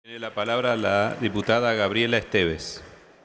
Tiene la palabra la diputada Gabriela Esteves.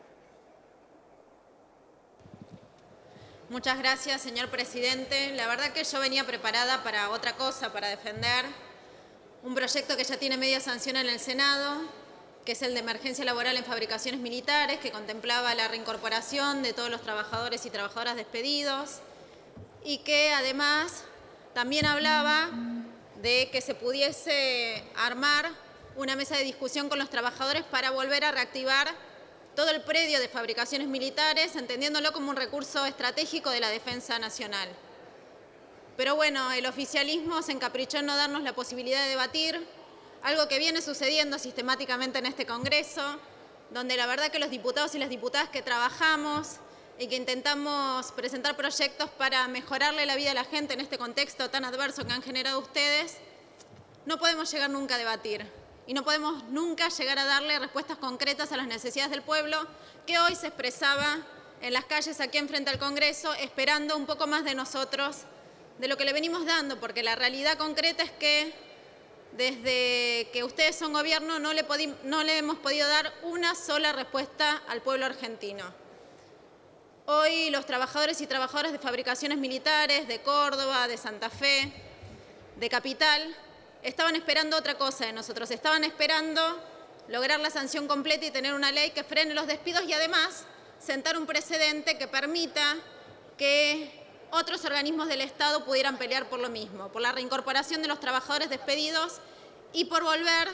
Muchas gracias, señor presidente. La verdad que yo venía preparada para otra cosa, para defender un proyecto que ya tiene media sanción en el Senado, que es el de emergencia laboral en fabricaciones militares, que contemplaba la reincorporación de todos los trabajadores y trabajadoras despedidos y que además también hablaba de que se pudiese armar una mesa de discusión con los trabajadores para volver a reactivar todo el predio de fabricaciones militares, entendiéndolo como un recurso estratégico de la defensa nacional. Pero bueno, el oficialismo se encaprichó en no darnos la posibilidad de debatir, algo que viene sucediendo sistemáticamente en este Congreso, donde la verdad que los diputados y las diputadas que trabajamos y que intentamos presentar proyectos para mejorarle la vida a la gente en este contexto tan adverso que han generado ustedes, no podemos llegar nunca a debatir. Y no podemos nunca llegar a darle respuestas concretas a las necesidades del pueblo que hoy se expresaba en las calles aquí enfrente al Congreso, esperando un poco más de nosotros, de lo que le venimos dando, porque la realidad concreta es que desde que ustedes son gobierno no le hemos podido dar una sola respuesta al pueblo argentino. Hoy los trabajadores y trabajadoras de fabricaciones militares de Córdoba, de Santa Fe, de Capital, estaban esperando otra cosa de nosotros, estaban esperando lograr la sanción completa y tener una ley que frene los despidos y además sentar un precedente que permita que otros organismos del Estado pudieran pelear por lo mismo, por la reincorporación de los trabajadores despedidos y por volver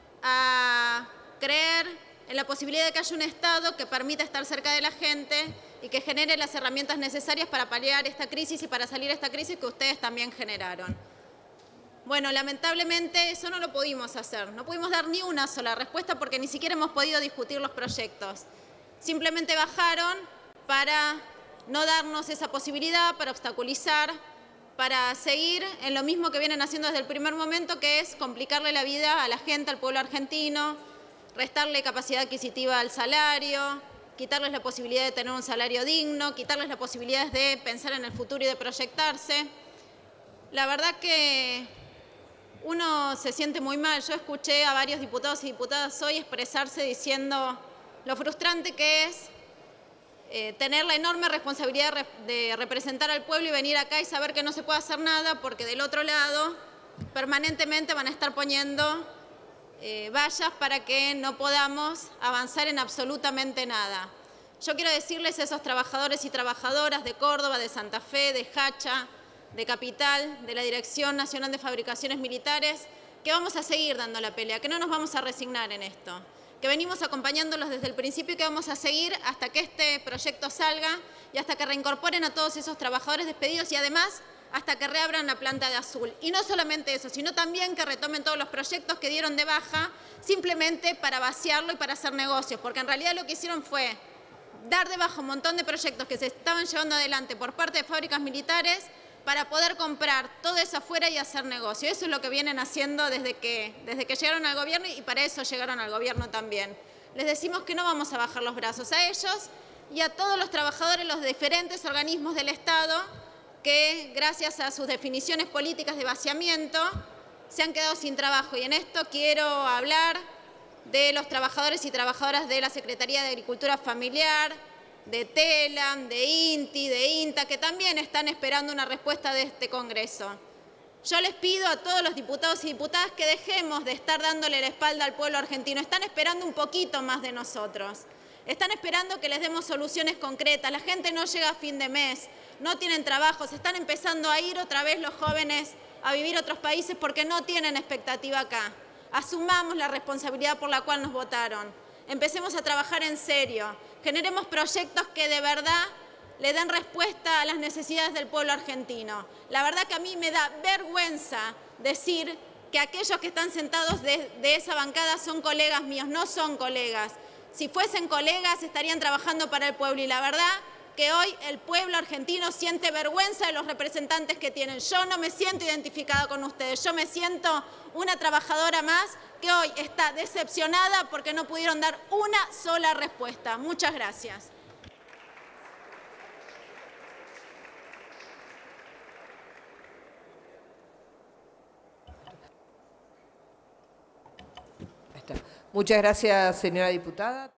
a creer en la posibilidad de que haya un Estado que permita estar cerca de la gente y que genere las herramientas necesarias para paliar esta crisis y para salir de esta crisis que ustedes también generaron. Bueno, lamentablemente eso no lo pudimos hacer. No pudimos dar ni una sola respuesta porque ni siquiera hemos podido discutir los proyectos. Simplemente bajaron para no darnos esa posibilidad, para obstaculizar, para seguir en lo mismo que vienen haciendo desde el primer momento, que es complicarle la vida a la gente, al pueblo argentino, restarle capacidad adquisitiva al salario, quitarles la posibilidad de tener un salario digno, quitarles la posibilidad de pensar en el futuro y de proyectarse. La verdad que uno se siente muy mal. Yo escuché a varios diputados y diputadas hoy expresarse diciendo lo frustrante que es tener la enorme responsabilidad de representar al pueblo y venir acá y saber que no se puede hacer nada porque del otro lado permanentemente van a estar poniendo vallas para que no podamos avanzar en absolutamente nada. Yo quiero decirles a esos trabajadores y trabajadoras de Córdoba, de Santa Fe, de Hacha, de Capital, de la Dirección Nacional de Fabricaciones Militares, que vamos a seguir dando la pelea, que no nos vamos a resignar en esto, que venimos acompañándolos desde el principio y que vamos a seguir hasta que este proyecto salga y hasta que reincorporen a todos esos trabajadores despedidos y además hasta que reabran la planta de Azul. Y no solamente eso, sino también que retomen todos los proyectos que dieron de baja simplemente para vaciarlo y para hacer negocios, porque en realidad lo que hicieron fue dar de baja un montón de proyectos que se estaban llevando adelante por parte de fábricas militares para poder comprar todo eso afuera y hacer negocio. Eso es lo que vienen haciendo desde que llegaron al gobierno y para eso llegaron al gobierno también. Les decimos que no vamos a bajar los brazos a ellos y a todos los trabajadores, los diferentes organismos del Estado que gracias a sus definiciones políticas de vaciamiento se han quedado sin trabajo. Y en esto quiero hablar de los trabajadores y trabajadoras de la Secretaría de Agricultura Familiar, de TELAM, de INTI, de INTA, que también están esperando una respuesta de este Congreso. Yo les pido a todos los diputados y diputadas que dejemos de estar dándole la espalda al pueblo argentino. Están esperando un poquito más de nosotros. Están esperando que les demos soluciones concretas. La gente no llega a fin de mes, no tienen trabajo, se están empezando a ir otra vez los jóvenes a vivir a otros países porque no tienen expectativa acá. Asumamos la responsabilidad por la cual nos votaron. Empecemos a trabajar en serio. Generemos proyectos que de verdad le den respuesta a las necesidades del pueblo argentino. La verdad que a mí me da vergüenza decir que aquellos que están sentados de esa bancada son colegas míos. No son colegas. Si fuesen colegas estarían trabajando para el pueblo y la verdad que hoy el pueblo argentino siente vergüenza de los representantes que tienen. Yo no me siento identificada con ustedes, yo me siento una trabajadora más que hoy está decepcionada porque no pudieron dar una sola respuesta. Muchas gracias. Muchas gracias, señora diputada.